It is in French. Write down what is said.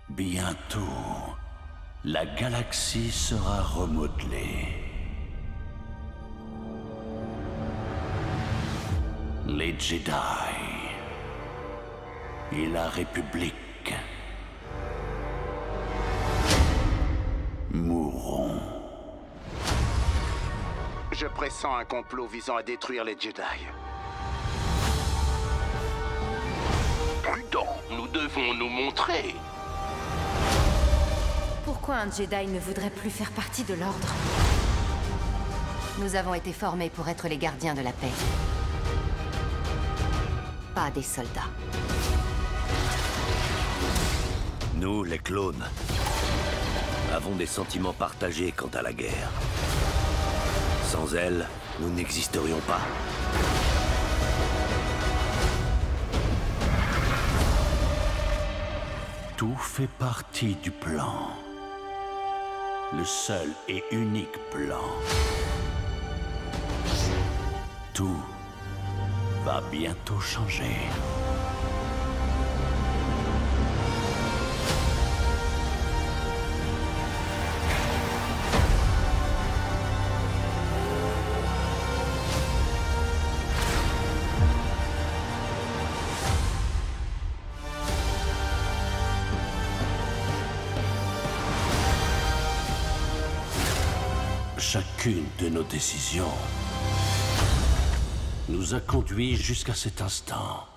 Bientôt, la galaxie sera remodelée. Les Jedi et la République mourront. Je pressens un complot visant à détruire les Jedi. Prudent, nous devons nous montrer. Pourquoi un Jedi ne voudrait plus faire partie de l'Ordre? Nous avons été formés pour être les gardiens de la paix. Pas des soldats. Nous, les clones, avons des sentiments partagés quant à la guerre. Sans elle, nous n'existerions pas. Tout fait partie du plan. Le seul et unique plan. Tout va bientôt changer. Chacune de nos décisions nous a conduits jusqu'à cet instant.